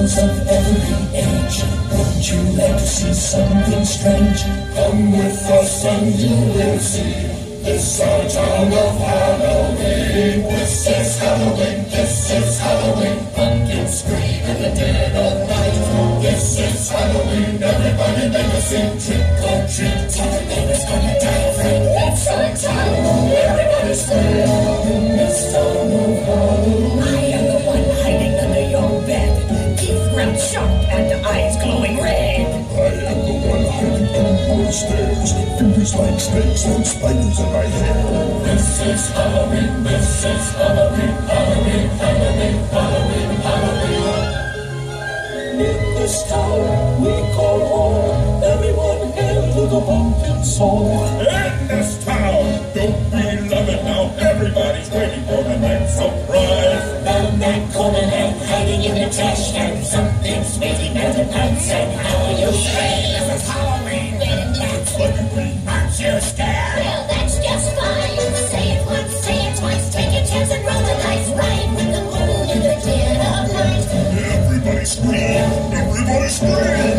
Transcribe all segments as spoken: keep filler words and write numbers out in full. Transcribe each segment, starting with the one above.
Friends of every age, wouldn't you like to see something strange? Come with us and you will see. This our town of Halloween. This is Halloween, this is Halloween. Pumpkins scream in the dead of night. This is Halloween, everybody make a scene. Trick or treat, tell the neighbors gonna die of rain. It's our town, everybody scream. In this town of Halloween. I am the one hiding under your bed, teeth ground sharp and eyes glowing red. I am the one hiding under the stairs, fingers like snakes and spiders in my hair. This is Halloween, this is Halloween, Halloween, Halloween, Halloween, Halloween. In this town we call home, everyone hail to the pumpkin song. In this town, don't we love it now? Everybody's waiting for the next surprise. The man coming and hiding in the trash can. Something's waiting at the pants and how you say this is Halloween. Men in black, Like a green, aren't you scared? Well, that's just fine. Say it once, say it twice. Take a chance and roll the dice. Ride with the moon in the dead of night. everybody scream, everybody scream.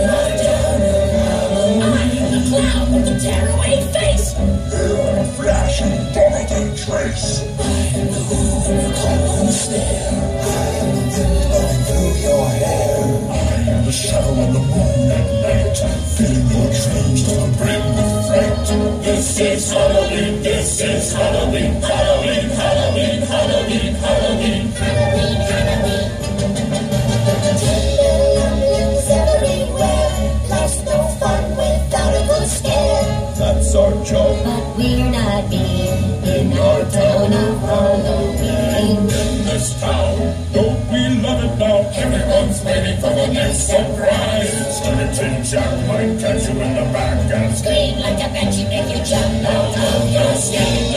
I am the clown with the tearaway face. You're a flashing Dorothy trace. I am the moon in the cold stare. I am the wind blowing through your hair. I am the shadow on the moon at night, filling your dreams to the brim with fright. This is Halloween, this is Halloween, Halloween, Halloween, Halloween, Halloween. Halloween, Halloween. Tinderlumblings everywhere. Life's no fun without a good scare. That's our job. But we're not mean in our town of Halloween. In this town, don't we love it now? Everyone's waiting for the next surprise. Skeleton Jack might catch you in the back and Scream like a banshee, make you jump out of your skin.